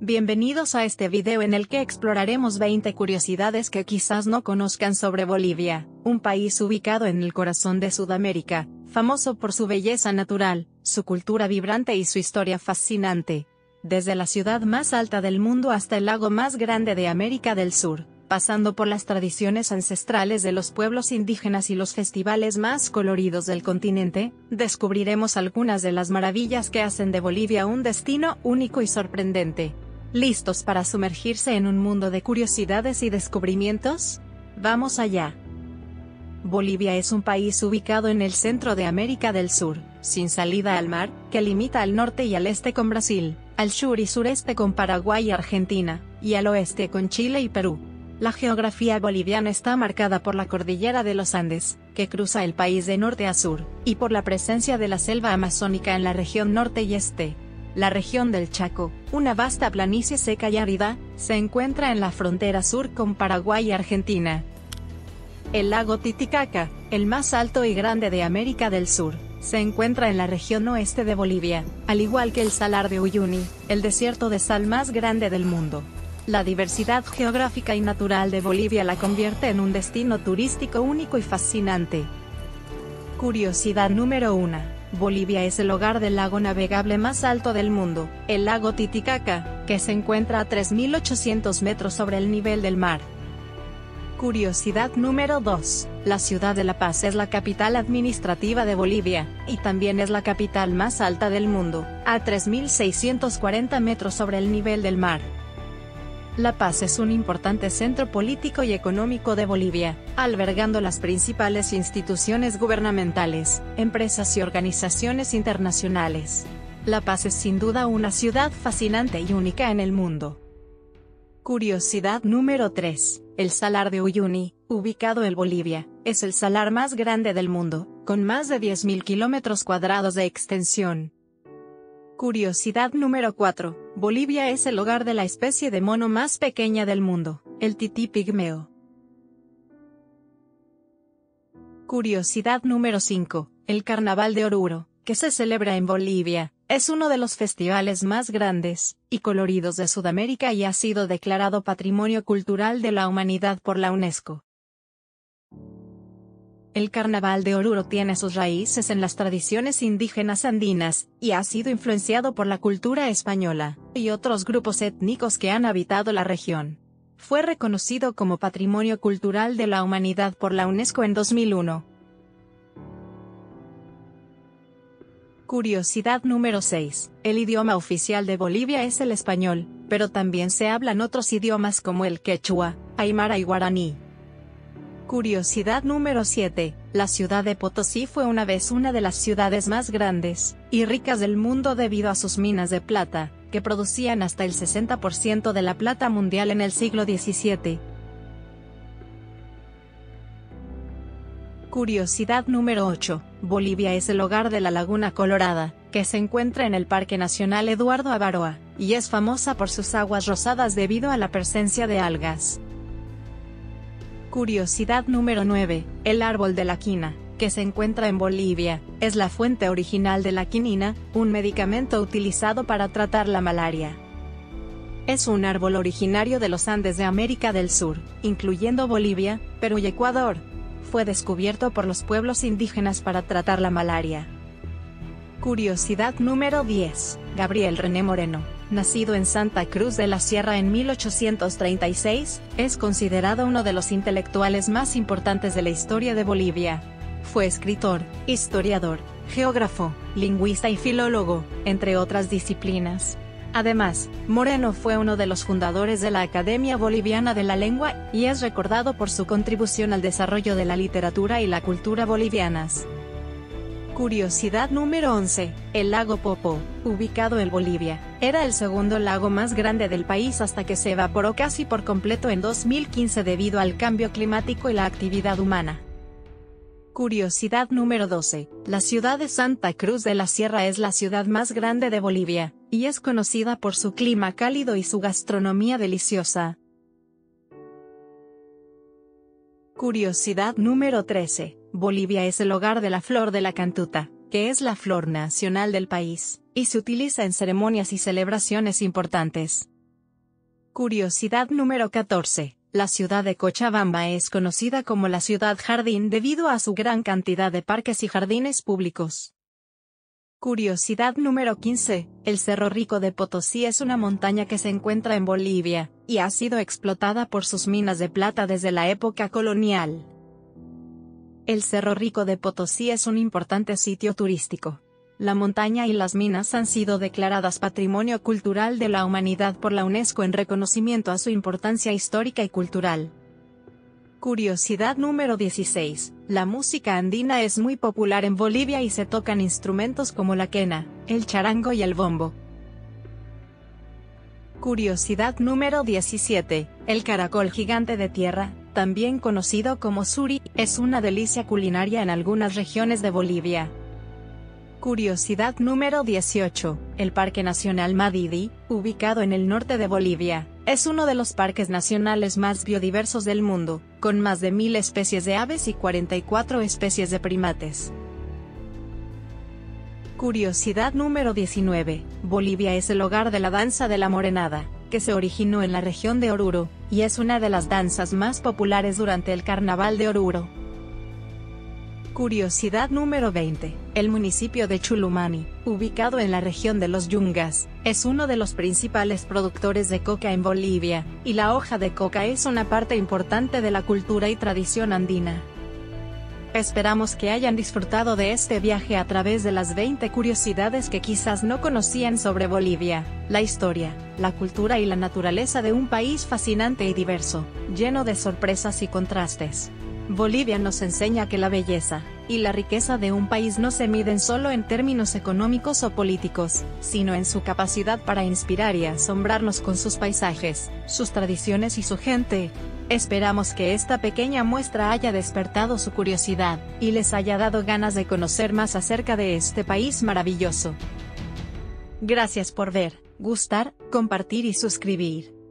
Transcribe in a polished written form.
Bienvenidos a este video en el que exploraremos 20 curiosidades que quizás no conozcan sobre Bolivia, un país ubicado en el corazón de Sudamérica, famoso por su belleza natural, su cultura vibrante y su historia fascinante. Desde la ciudad más alta del mundo hasta el lago más grande de América del Sur, pasando por las tradiciones ancestrales de los pueblos indígenas y los festivales más coloridos del continente, descubriremos algunas de las maravillas que hacen de Bolivia un destino único y sorprendente. ¿Listos para sumergirse en un mundo de curiosidades y descubrimientos? ¡Vamos allá! Bolivia es un país ubicado en el centro de América del Sur, sin salida al mar, que limita al norte y al este con Brasil, al sur y sureste con Paraguay y Argentina, y al oeste con Chile y Perú. La geografía boliviana está marcada por la cordillera de los Andes, que cruza el país de norte a sur, y por la presencia de la selva amazónica en la región norte y este. La región del Chaco, una vasta planicie seca y árida, se encuentra en la frontera sur con Paraguay y Argentina. El lago Titicaca, el más alto y grande de América del Sur, se encuentra en la región oeste de Bolivia, al igual que el Salar de Uyuni, el desierto de sal más grande del mundo. La diversidad geográfica y natural de Bolivia la convierte en un destino turístico único y fascinante. Curiosidad número 1. Bolivia es el hogar del lago navegable más alto del mundo, el lago Titicaca, que se encuentra a 3.800 metros sobre el nivel del mar. Curiosidad número 2. La ciudad de La Paz es la capital administrativa de Bolivia, y también es la capital más alta del mundo, a 3.640 metros sobre el nivel del mar. La Paz es un importante centro político y económico de Bolivia, albergando las principales instituciones gubernamentales, empresas y organizaciones internacionales. La Paz es sin duda una ciudad fascinante y única en el mundo. Curiosidad número 3. El Salar de Uyuni, ubicado en Bolivia, es el salar más grande del mundo, con más de 10.000 kilómetros cuadrados de extensión. Curiosidad número 4. Bolivia es el hogar de la especie de mono más pequeña del mundo, el tití pigmeo. Curiosidad número 5. El Carnaval de Oruro, que se celebra en Bolivia, es uno de los festivales más grandes y coloridos de Sudamérica y ha sido declarado Patrimonio Cultural de la Humanidad por la UNESCO. El Carnaval de Oruro tiene sus raíces en las tradiciones indígenas andinas, y ha sido influenciado por la cultura española, y otros grupos étnicos que han habitado la región. Fue reconocido como Patrimonio Cultural de la Humanidad por la UNESCO en 2001. Curiosidad número 6. El idioma oficial de Bolivia es el español, pero también se hablan otros idiomas como el quechua, aymara y guaraní. Curiosidad número 7. La ciudad de Potosí fue una vez una de las ciudades más grandes y ricas del mundo debido a sus minas de plata, que producían hasta el 60% de la plata mundial en el siglo XVII. Curiosidad número 8. Bolivia es el hogar de la Laguna Colorada, que se encuentra en el Parque Nacional Eduardo Avaroa, y es famosa por sus aguas rosadas debido a la presencia de algas. Curiosidad número 9. El árbol de la quina, que se encuentra en Bolivia, es la fuente original de la quinina, un medicamento utilizado para tratar la malaria. Es un árbol originario de los Andes de América del Sur, incluyendo Bolivia, Perú y Ecuador. Fue descubierto por los pueblos indígenas para tratar la malaria. Curiosidad número 10. Gabriel René Moreno, nacido en Santa Cruz de la Sierra en 1836, es considerado uno de los intelectuales más importantes de la historia de Bolivia. Fue escritor, historiador, geógrafo, lingüista y filólogo, entre otras disciplinas. Además, Moreno fue uno de los fundadores de la Academia Boliviana de la Lengua, y es recordado por su contribución al desarrollo de la literatura y la cultura bolivianas. Curiosidad número 11. El lago Poopó, ubicado en Bolivia, era el segundo lago más grande del país hasta que se evaporó casi por completo en 2015 debido al cambio climático y la actividad humana. Curiosidad número 12. La ciudad de Santa Cruz de la Sierra es la ciudad más grande de Bolivia, y es conocida por su clima cálido y su gastronomía deliciosa. Curiosidad número 13. Bolivia es el hogar de la flor de la cantuta, que es la flor nacional del país, y se utiliza en ceremonias y celebraciones importantes. Curiosidad número 14. La ciudad de Cochabamba es conocida como la ciudad jardín debido a su gran cantidad de parques y jardines públicos. Curiosidad número 15. El Cerro Rico de Potosí es una montaña que se encuentra en Bolivia, y ha sido explotada por sus minas de plata desde la época colonial. El Cerro Rico de Potosí es un importante sitio turístico. La montaña y las minas han sido declaradas Patrimonio Cultural de la Humanidad por la UNESCO en reconocimiento a su importancia histórica y cultural. Curiosidad número 16. La música andina es muy popular en Bolivia y se tocan instrumentos como la quena, el charango y el bombo. Curiosidad número 17. El caracol gigante de tierra, también conocido como suri, es una delicia culinaria en algunas regiones de Bolivia. Curiosidad número 18. El Parque Nacional Madidi, ubicado en el norte de Bolivia, es uno de los parques nacionales más biodiversos del mundo, con más de 1000 especies de aves y 44 especies de primates. Curiosidad número 19. Bolivia es el hogar de la danza de la morenada, que se originó en la región de Oruro, y es una de las danzas más populares durante el Carnaval de Oruro. Curiosidad número 20. El municipio de Chulumani, ubicado en la región de los Yungas, es uno de los principales productores de coca en Bolivia, y la hoja de coca es una parte importante de la cultura y tradición andina. Esperamos que hayan disfrutado de este viaje a través de las 20 curiosidades que quizás no conocían sobre Bolivia, la historia, la cultura y la naturaleza de un país fascinante y diverso, lleno de sorpresas y contrastes. Bolivia nos enseña que la belleza y la riqueza de un país no se miden solo en términos económicos o políticos, sino en su capacidad para inspirar y asombrarnos con sus paisajes, sus tradiciones y su gente. Esperamos que esta pequeña muestra haya despertado su curiosidad, y les haya dado ganas de conocer más acerca de este país maravilloso. Gracias por ver, gustar, compartir y suscribir.